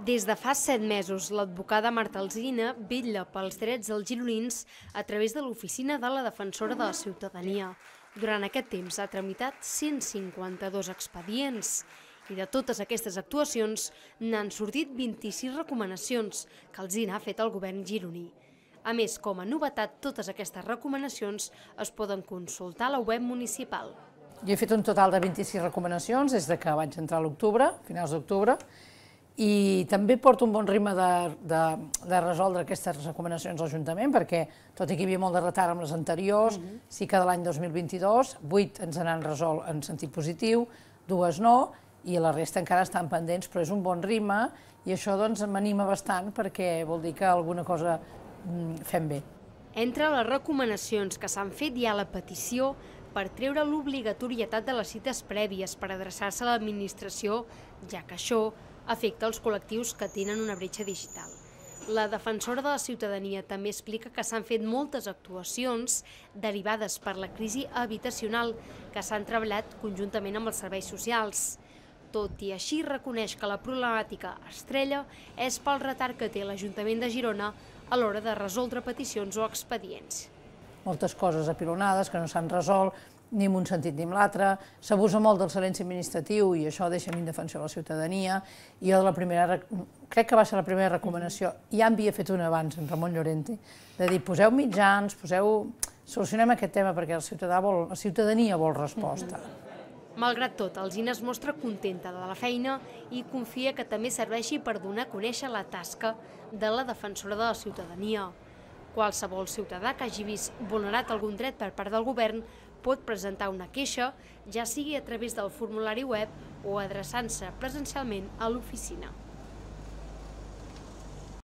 Des de fa 7 mesos, l'advocada Marta Alsina vetlla pels drets dels gironins a través de l'Oficina de la Defensora de la Ciutadania. Durant aquest temps ha tramitat 152 expedients i de totes aquestes actuacions n'han sortit 26 recomanacions que Alsina ha fet al govern gironí. A més, com a novetat, totes aquestes recomanacions es poden consultar a la web municipal. Jo he fet un total de 26 recomanacions des que vaig entrar a l'octubre, finals d'octubre, i també porto un bon ritme de resoldre aquestes recomanacions a l'Ajuntament, perquè, tot i que hi havia molt de retard amb les anteriors, sí que de l'any 2022, 8 ens n'han resolt en sentit positiu, 2 no, i la resta encara estan pendents, però és un bon ritme, i això m'anima bastant perquè vol dir que alguna cosa fem bé. Entre les recomanacions que s'han fet hi ha la petició per treure l'obligatorietat de les cites prèvies per adreçar-se a l'administració, ja que això afecta els col·lectius que tenen una bretxa digital. La defensora de la ciutadania també explica que s'han fet moltes actuacions derivades per la crisi habitacional que s'han treballat conjuntament amb els serveis socials. Tot i així, reconeix que la problemàtica estrella és pel retard que té l'Ajuntament de Girona a l'hora de resoldre peticions o expedients. Moltes coses apilonades que no s'han resolt, ni en un sentit ni en l'altre. S'abusa molt del silenci administratiu i això deixa en indefensió a la ciutadania. I jo crec que va ser la primera recomanació, ja en havia fet una abans, en Ramon Llorente, de dir, poseu mitjans, solucionem aquest tema perquè la ciutadania vol resposta. Malgrat tot, Alsina es mostra contenta de la feina i confia que també serveixi per donar a conèixer la tasca de la defensora de la ciutadania. Qualsevol ciutadà que hagi vist vulnerat algun dret per part del govern pot presentar una queixa, ja sigui a través del formulari web o adreçant-se presencialment a l'oficina.